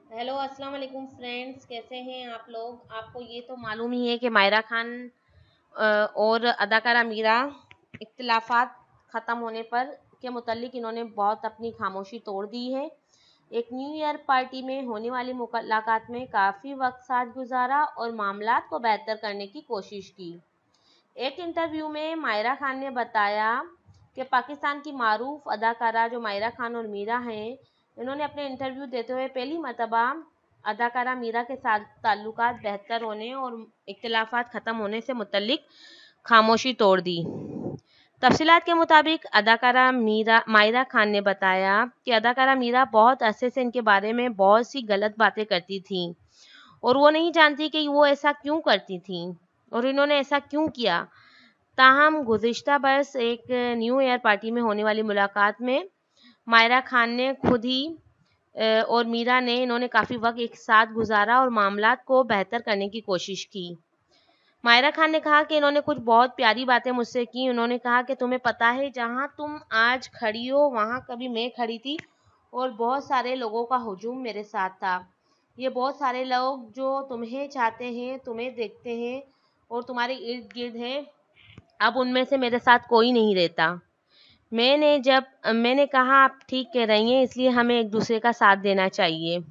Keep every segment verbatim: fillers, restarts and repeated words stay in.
Hello अस्सलाम वालेकुम friends, कैसे हैं आप लोग। आपको ये तो मालूम ही है कि मायरा खान और अदाकारा मीरा इख्तिलाफात ख़त्म होने पर के मुतालिक इन्होंने बहुत अपनी खामोशी तोड़ दी है। एक न्यू ईयर पार्टी में होने वाली मुलाकात में काफ़ी वक्त साथ गुजारा और मामलात को बेहतर करने की कोशिश की। एक इंटरव्यू में मायरा खान ने बताया कि पाकिस्तान की मारूफ अदाकारा जो मायरा खान और मीरा हैं, इन्होंने अपने इंटरव्यू देते हुए पहली मरतबा अदाकारा मीरा के साथ ताल्लुकात बेहतर होने और इख्तिलाफात ख़त्म होने से मुतल्लिक खामोशी तोड़ दी। तफसीलात के मुताबिक अदाकारा मीरा मायरा खान ने बताया कि अदाकारा मीरा बहुत अरसे से इनके बारे में बहुत सी गलत बातें करती थी और वो नहीं जानती कि वो ऐसा क्यों करती थी और इन्होंने ऐसा क्यों किया। ताहम गुज़िश्ता बरस एक न्यू ईयर पार्टी में होने वाली मुलाकात में मायरा खान ने खुद ही और मीरा ने इन्होंने काफ़ी वक्त एक साथ गुजारा और मामलात को बेहतर करने की कोशिश की। मायरा खान ने कहा कि इन्होंने कुछ बहुत प्यारी बातें मुझसे की। उन्होंने कहा कि तुम्हें पता है, जहाँ तुम आज खड़ी हो वहाँ कभी मैं खड़ी थी और बहुत सारे लोगों का हुजूम मेरे साथ था। ये बहुत सारे लोग जो तुम्हें चाहते हैं, तुम्हें देखते हैं और तुम्हारे इर्द गिर्द हैं, अब उनमें से मेरे साथ कोई नहीं रहता। मैंने जब मैंने कहा आप ठीक कह रही हैं, इसलिए हमें एक दूसरे का साथ देना चाहिए।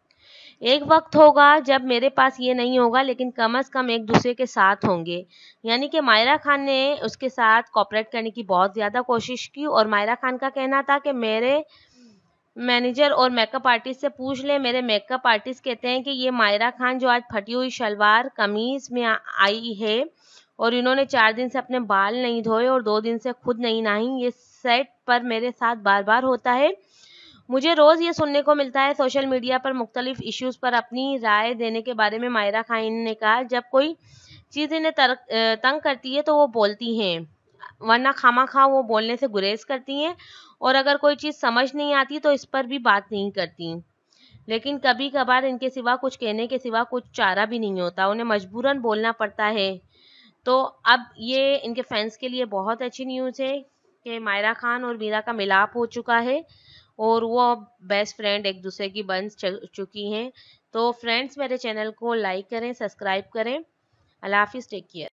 एक वक्त होगा जब मेरे पास ये नहीं होगा, लेकिन कम अज़ कम एक दूसरे के साथ होंगे। यानी कि मायरा खान ने उसके साथ कोऑपरेट करने की बहुत ज़्यादा कोशिश की और मायरा खान का कहना था कि मेरे मैनेजर और मेकअप आर्टिस्ट से पूछ ले। मेरे मेकअप आर्टिस्ट कहते हैं कि ये मायरा खान जो आज फटी हुई शलवार कमीज़ में आई है और इन्होंने चार दिन से अपने बाल नहीं धोए और दो दिन से खुद नहीं नहाई, ये सेट पर मेरे साथ बार बार होता है। मुझे रोज़ ये सुनने को मिलता है। सोशल मीडिया पर मुख्तलिफ इश्यूज़ पर अपनी राय देने के बारे में मायरा खान ने कहा, जब कोई चीज़ इन्हें तंग करती है तो वो बोलती हैं, वरना खामा खा वो बोलने से गुरेज करती हैं और अगर कोई चीज़ समझ नहीं आती तो इस पर भी बात नहीं करती। लेकिन कभी कभार इनके सिवा कुछ कहने के सिवा कुछ चारा भी नहीं होता, उन्हें मजबूरन बोलना पड़ता है। तो अब ये इनके फैंस के लिए बहुत अच्छी न्यूज़ है कि मायरा खान और मीरा का मिलाप हो चुका है और वो बेस्ट फ्रेंड एक दूसरे की बन चुकी हैं। तो फ्रेंड्स, मेरे चैनल को लाइक करें, सब्सक्राइब करें। अल्लाह हाफिज़, टेक केयर।